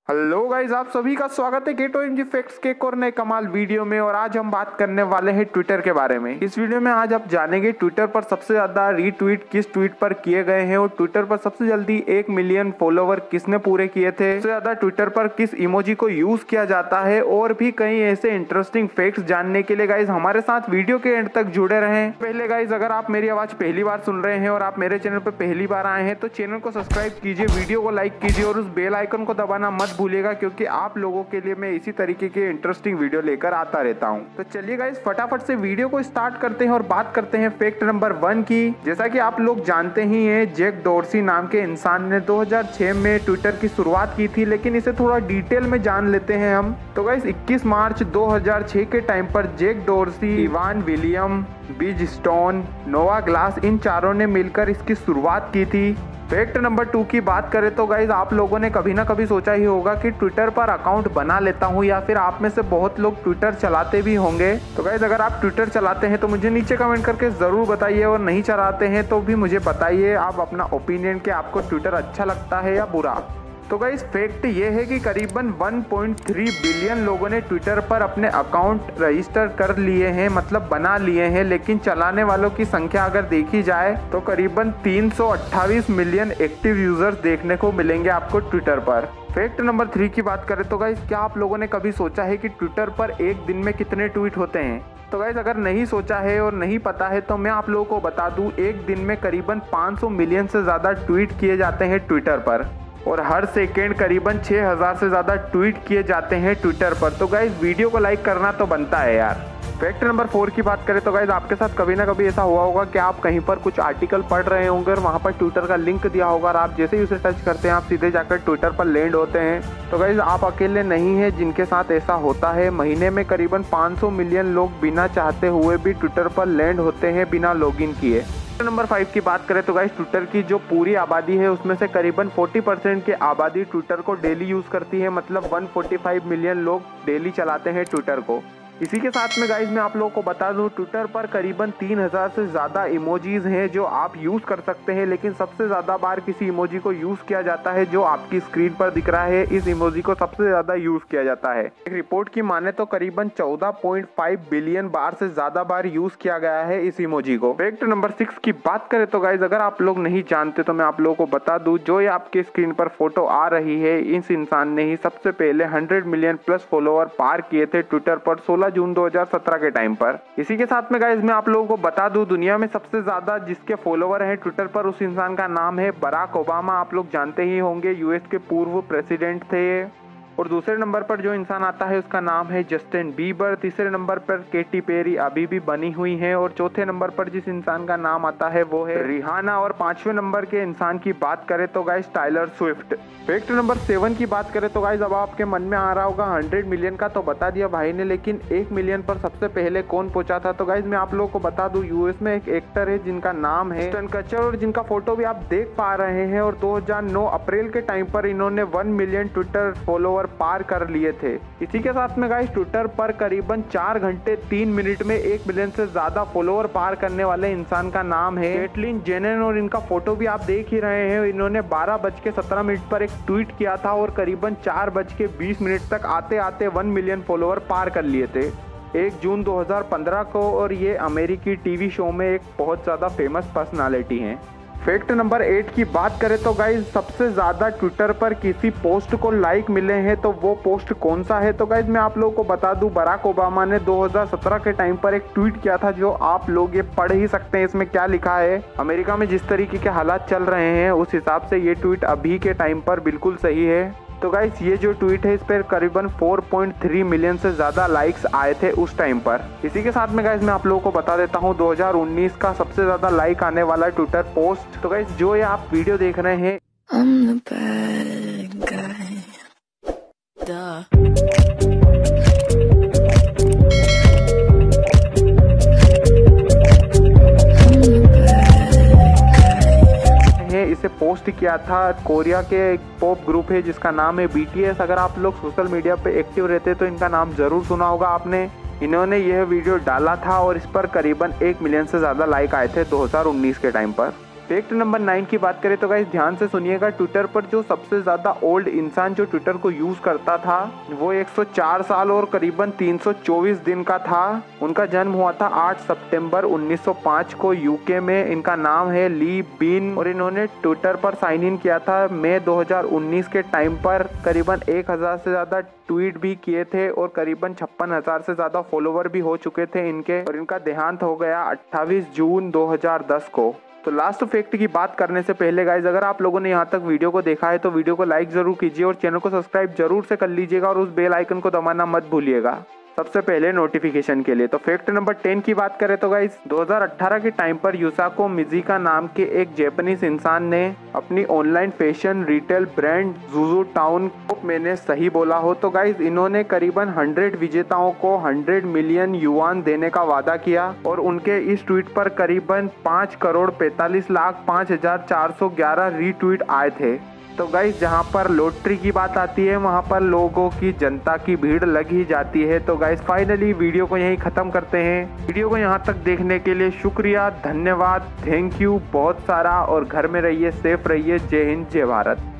Hello guys, आप सभी का स्वागत है गेटो एमजी फैक्ट्स के एक और नए कमाल वीडियो में। और आज हम बात करने वाले हैं ट्विटर के बारे में। इस वीडियो में आज आप जानेंगे ट्विटर पर सबसे ज्यादा रीट्वीट किस ट्वीट पर किए गए हैं और ट्विटर पर सबसे जल्दी 1 मिलियन फॉलोवर किसने पूरे किए थे, सबसे ज्यादा ट्विटर पर किस इमोजी को यूज किया जाता है और भी कई ऐसे इंटरेस्टिंग फैक्ट्स जानने के लिए गाइज हमारे साथ वीडियो के एंड तक जुड़े रहें। पहले गाइज, अगर आप मेरी आवाज पहली बार सुन रहे हैं और आप मेरे चैनल पर पहली बार आए हैं तो चैनल को सब्सक्राइब कीजिए, वीडियो को लाइक कीजिए और उस बेल आइकन को दबाना मत भूलिएगा, क्योंकि आप लोगों के लिए मैं इसी तरीके के इंटरेस्टिंग वीडियो लेकर आता रहता हूं। तो चलिए गाइस, फटाफट से वीडियो को स्टार्ट करते हैं और बात करते हैं फैक्ट नंबर 1 की। जैसा कि आप लोग जानते ही हैं, जैक डोर्सी नाम के इंसान ने 2006 में ट्विटर की शुरुआत की थी, लेकिन इसे थोड़ा डिटेल में जान लेते हैं हम। तो गाइस, 21 मार्च 2006 के टाइम पर Jack Dorsey, Evan William, Biz Stone, Noah Glass, इन चारों ने मिलकर इसकी शुरुआत की थी। फैक्ट नंबर 2 की बात करें तो गाइज, आप लोगों ने कभी ना कभी सोचा ही होगा कि ट्विटर पर अकाउंट बना लेता हूं, या फिर आप में से बहुत लोग ट्विटर चलाते भी होंगे। तो गाइज, अगर आप ट्विटर चलाते हैं तो मुझे नीचे कमेंट करके जरूर बताइए, और नहीं चलाते हैं तो भी मुझे बताइए आप अपना ओपिनियन कि आपको ट्विटर अच्छा लगता है या बुरा। तो गाइस, फैक्ट ये है कि करीबन 1.3 बिलियन लोगों ने ट्विटर पर अपने अकाउंट रजिस्टर कर लिए हैं, मतलब बना लिए हैं, लेकिन चलाने वालों की संख्या अगर देखी जाए तो करीबन 328 मिलियन एक्टिव यूजर्स देखने को मिलेंगे आपको ट्विटर पर। फैक्ट नंबर 3 की बात करें तो गाइस, क्या आप लोगों ने कभी सोचा है कि ट्विटर पर एक दिन में कितने ट्वीट होते हैं? तो गाइस, अगर नहीं सोचा है और नहीं पता है तो मैं आप लोगों को बता दूं, एक दिन में करीबन 500 मिलियन से ज्यादा ट्वीट किए जाते हैं ट्विटर पर, और हर सेकेंड करीबन 6000 से ज्यादा ट्वीट किए जाते हैं ट्विटर पर। तो गाइस, वीडियो को लाइक करना तो बनता है यार। फैक्ट नंबर 4 की बात करें तो गाइस, आपके साथ कभी ना कभी ऐसा हुआ होगा कि आप कहीं पर कुछ आर्टिकल पढ़ रहे होंगे और वहां पर ट्विटर का लिंक दिया होगा, और आप जैसे ही उसे टच करते हैं आप सीधे जाकर ट्विटर पर लैंड होते हैं। तो गाइस, आप अकेले नहीं हैं जिनके साथ ऐसा होता है। महीने में करीबन 500 मिलियन लोग बिना चाहते हुए भी ट्विटर पर लैंड होते हैं बिना लॉगिन किए। नंबर 5 की बात करें तो गाइस, ट्विटर की जो पूरी आबादी है उसमें से करीबन 40% की आबादी ट्विटर को डेली यूज करती है, मतलब 145 मिलियन लोग डेली चलाते हैं ट्विटर को। इसी के साथ में गाइस, मैं आप लोगों को बता दूं, ट्विटर पर करीबन 3000 से ज्यादा इमोजीज हैं जो आप यूज कर सकते हैं, लेकिन सबसे ज्यादा बार किसी इमोजी को यूज किया जाता है जो आपकी स्क्रीन पर दिख रहा है। इस इमोजी को सबसे ज्यादा यूज किया जाता है। एक रिपोर्ट की माने तो करीबन 14.5 बिलियन बार से ज्यादा बार यूज किया गया है इस इमोजी को। फैक्ट नंबर 6 की बात करें तो गाइस, अगर आप लोग नहीं जानते तो मैं आप लोगों को बता दूं, जो ये आपके स्क्रीन पर फोटो आ रही है, इस इंसान ने ही सबसे पहले 100 मिलियन प्लस फॉलोवर पार किए थे ट्विटर पर 16 जून 2017 के टाइम पर। इसी के साथ में गाइस, मैं आप लोगों को बता दूं, दुनिया में सबसे ज्यादा जिसके फॉलोवर हैं ट्विटर पर, उस इंसान का नाम है बराक ओबामा। आप लोग जानते ही होंगे, यूएस के पूर्व प्रेसिडेंट थे। और दूसरे नंबर पर जो इंसान आता है उसका नाम है जस्टिन बीबर। तीसरे नंबर पर केटी पेरी अभी भी बनी हुई है, और चौथे नंबर पर जिस इंसान का नाम आता है वो है रिहाना। और 5वें नंबर के इंसान की बात करें तो guys, Taylor Swift. Fact number 7 की बात करें तो गाइस, अब आपके मन में आ रहा होगा 100 मिलियन का तो बता दिया भाई ने, लेकिन 1 मिलियन पर सबसे पहले कौन पहुंचा था? तो गाइस, मैं आप लोगों को बता दूं, यूएस में एक एक्टर है जिनका नाम है स्टन कचर, और जिनका फोटो भी आप देख पा रहे हैं। और 2009 अप्रैल के टाइम पर इन्होंने 1 मिलियन ट्विटर फॉलोवर पार कर लिए थे। इसी के साथ में गाइस, ट्विटर पर करीबन 4 घंटे 3 मिनट में 1 मिलियन से ज्यादा फॉलोवर पार करने वाले इंसान का नाम है कैटलिन जेनर, और इनका फोटो भी आप देख ही रहे हैं। इन्होंने 12:17 पर एक ट्वीट किया था और करीबन 4:20 तक आते आते 1 मिलियन फॉलोवर पार कर लिए थे 1 जून 2015 को, और ये अमेरिकी टीवी शो में एक बहुत ज्यादा फेमस पर्सनालिटी हैं। फैक्ट नंबर 8 की बात करें तो गाइज, सबसे ज्यादा ट्विटर पर किसी पोस्ट को लाइक मिले हैं तो वो पोस्ट कौन सा है? तो गाइज, मैं आप लोगों को बता दूं, बराक ओबामा ने 2017 के टाइम पर एक ट्वीट किया था जो आप लोग ये पढ़ ही सकते हैं। इसमें क्या लिखा है, अमेरिका में जिस तरीके के हालात चल रहे हैं उस हिसाब से ये ट्वीट अभी के टाइम पर बिल्कुल सही है। तो गाइस, ये जो ट्वीट है इस पर करीबन 4.3 मिलियन से ज्यादा लाइक्स आए थे उस टाइम पर। इसी के साथ में गाइस, मैं आप लोगों को बता देता हूँ 2019 का सबसे ज्यादा लाइक आने वाला ट्विटर पोस्ट। तो गाइस, जो ये आप वीडियो देख रहे हैं, I'm the bad guy. इसे पोस्ट किया था कोरिया के एक पॉप ग्रुप है जिसका नाम है BTS। अगर आप लोग सोशल मीडिया पे एक्टिव रहते तो इनका नाम जरूर सुना होगा आपने। इन्होंने यह वीडियो डाला था और इस पर करीबन 1 मिलियन से ज्यादा लाइक आए थे 2019 के टाइम पर। फैक्ट नंबर 9 की बात करें तो गाइस ध्यान से सुनिएगा, ट्विटर पर जो सबसे ज्यादा ओल्ड इंसान जो ट्विटर को यूज करता था वो 104 साल और करीबन 324 दिन का था। उनका जन्म हुआ था 8 सितंबर 1905 को यूके में। इनका नाम है ली बीन और इन्होंने ट्विटर पर साइन इन किया था मई 2019 के टाइम पर। करीबन 1000 से ज्यादा ट्वीट भी किए थे और करीबन 56,000 से ज्यादा फॉलोवर भी हो चुके थे इनके, और इनका देहांत हो गया 28 जून 2010 को। तो लास्ट फैक्ट की बात करने से पहले गाइज, अगर आप लोगों ने यहाँ तक वीडियो को देखा है तो वीडियो को लाइक जरूर कीजिए और चैनल को सब्सक्राइब जरूर से कर लीजिएगा और उस बेल आइकन को दबाना मत भूलिएगा सबसे पहले नोटिफिकेशन के लिए। तो फैक्ट नंबर 10 की बात करें तो गाइस 2018 के टाइम पर युसाको मिजिका नाम के एक जापानीज इंसान ने अपनी online fashion retail brand Zozo Town को, मैंने सही बोला हो तो गाइस, इन्होंने करीबन 100 विजेताओं को 100 मिलियन युआन देने का वादा किया और उनके इस ट्वीट पर करीबन 5,45,05,411 रीट्वीट आए थे। तो गाइस जहां पर लॉटरी की बात आती है वहां पर लोगों की, जनता की भीड़ लग ही जाती है। तो गाइस फाइनली वीडियो को यहीं खत्म करते हैं। वीडियो को यहां तक देखने के लिए शुक्रिया, धन्यवाद, थैंक यू बहुत सारा, और घर में रहिए, सेफ रहिए। जय हिंद, जय भारत।